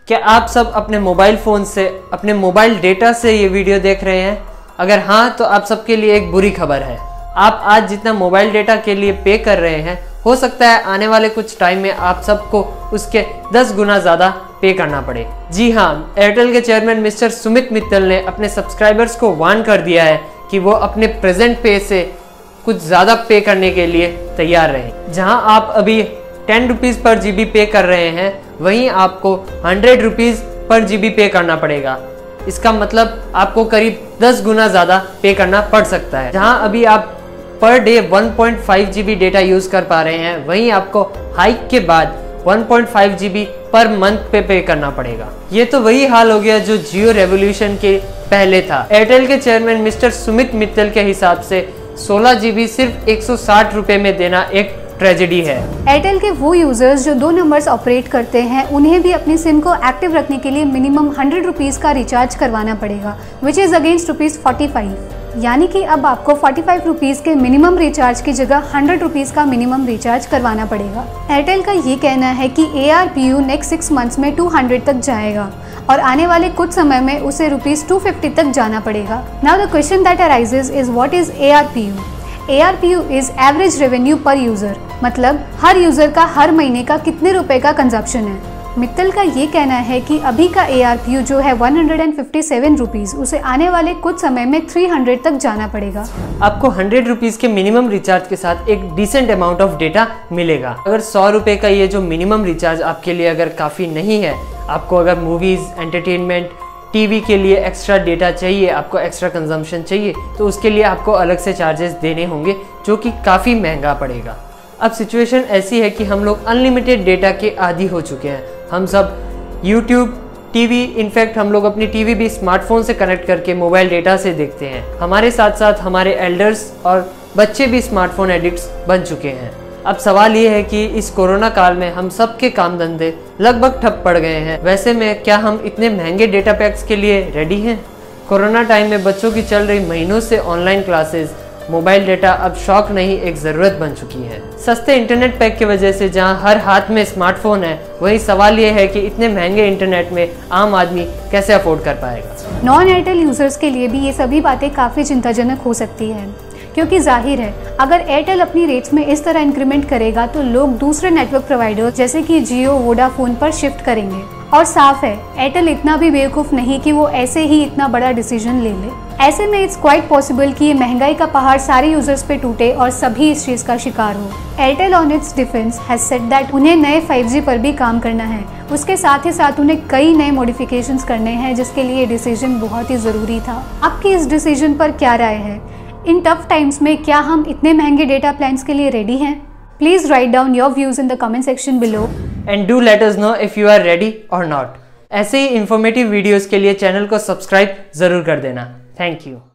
क्या आप सब अपने मोबाइल फ़ोन से, अपने मोबाइल डेटा से ये वीडियो देख रहे हैं? अगर हाँ, तो आप सबके लिए एक बुरी खबर है। आप आज जितना मोबाइल डेटा के लिए पे कर रहे हैं, हो सकता है आने वाले कुछ टाइम में आप सबको उसके 10 गुना ज़्यादा पे करना पड़े। जी हाँ, एयरटेल के चेयरमैन मिस्टर सुमित मित्तल ने अपने सब्सक्राइबर्स को वार्न कर दिया है कि वो अपने प्रेजेंट पे से कुछ ज़्यादा पे करने के लिए तैयार रहें। जहां आप अभी 10 रुपीज़ पर GB पे कर रहे हैं, वहीं आपको 100 रुपीज़ पर GB पे करना पड़ेगा। इसका मतलब आपको करीब 10 गुना ज़्यादा पे करना पड़ सकता है। जहां अभी आप per day 1.5 GB data use कर पा रहे हैं, वहीं आपको हाइक के बाद 1.5 GB पर मंथ पे करना पड़ेगा। ये तो वही हाल हो गया जो जियो रेवोल्यूशन के पहले था। एयरटेल के चेयरमैन मिस्टर सुमित मित्तल के हिसाब से 16 GB सिर्फ 160 रुपये में देना एक ट्रेजेडी है। एयरटेल के वो यूजर्स जो 2 नंबर्स ऑपरेट करते हैं, उन्हें भी अपनी सिम को एक्टिव रखने के लिए मिनिमम 100 रुपीज़ का रिचार्ज करवाना पड़ेगा, विच इज़ अगेंस्ट ₹45। यानी कि अब आपको 45 रुपीज़ के मिनिमम रिचार्ज की जगह 100 रुपीज़ का मिनिमम रिचार्ज करवाना पड़ेगा। एयरटेल का ये कहना है कि ARPU नेक्स्ट 6 मंथ्स में 200 तक जाएगा और आने वाले कुछ समय में उसे ₹250 तक जाना पड़ेगा। Now the question that arises is what is ARPU? ARPU is average revenue per user, मतलब हर यूजर का हर महीने का कितने रुपए का कंजप्शन है। मित्तल का ये कहना है कि अभी का ARPU जो है 157 रुपीज़, उसे आने वाले कुछ समय में 300 तक जाना पड़ेगा। आपको 100 रुपीज़ के मिनिमम रिचार्ज के साथ एक डिसेंट अमाउंट ऑफ डेटा मिलेगा। अगर 100 रुपये का ये जो मिनिमम रिचार्ज आपके लिए अगर काफ़ी नहीं है, आपको अगर मूवीज़, एंटरटेनमेंट, टीवी के लिए एक्स्ट्रा डेटा चाहिए, आपको एक्स्ट्रा कंजम्पशन चाहिए, तो उसके लिए आपको अलग से चार्जेस देने होंगे, जो कि काफ़ी महंगा पड़ेगा। अब सिचुएशन ऐसी है कि हम लोग अनलिमिटेड डेटा के आदी हो चुके हैं। हम सब यूट्यूब, टीवी, इनफैक्ट हम लोग अपनी टीवी भी स्मार्टफोन से कनेक्ट करके मोबाइल डेटा से देखते हैं। हमारे साथ साथ हमारे एल्डर्स और बच्चे भी स्मार्टफोन एडिक्ट्स बन चुके हैं। अब सवाल ये है कि इस कोरोना काल में हम सब के काम धंधे लगभग ठप पड़ गए हैं। वैसे में क्या हम इतने महंगे डेटा पैक्स के लिए रेडी हैं? कोरोना टाइम में बच्चों की चल रही महीनों से ऑनलाइन क्लासेस, मोबाइल डेटा अब शौक नहीं एक ज़रूरत बन चुकी है। सस्ते इंटरनेट पैक की वजह से जहां हर हाथ में स्मार्टफोन है, वही सवाल ये है कि इतने महंगे इंटरनेट में आम आदमी कैसे अफोर्ड कर पाएगा। नॉन एयरटेल यूजर्स के लिए भी ये सभी बातें काफ़ी चिंताजनक हो सकती है, क्योंकि जाहिर है अगर एयरटेल अपनी रेट्स में इस तरह इंक्रीमेंट करेगा तो लोग दूसरे नेटवर्क प्रोवाइडर जैसे कि जियो, वोडाफोन पर शिफ्ट करेंगे। और साफ है, एयरटेल इतना भी बेवकूफ़ नहीं कि वो ऐसे ही इतना बड़ा डिसीजन ले ले। ऐसे में इट्स क्वाइट पॉसिबल कि ये महंगाई का पहाड़ सारे यूजर्स पे टूटे और सभी इस चीज़ का शिकार हो। Airtel on its defence has said that उन्हें नए 5G पर भी काम करना है। उसके साथ ही साथ उन्हें कई नए मॉडिफिकेशंस करने हैं, जिसके लिए डिसीजन बहुत ही ज़रूरी था। आपकी इस डिसीजन पर क्या राय है? इन टफ टाइम्स में क्या हम इतने महंगे डेटा प्लान्स के लिए रेडी हैं? Please write down your views in the comment section below and do let us know if you are ready और नॉट। ऐसे ही इंफॉर्मेटिव वीडियोज़ के लिए चैनल को सब्सक्राइब ज़रूर कर देना। Thank you.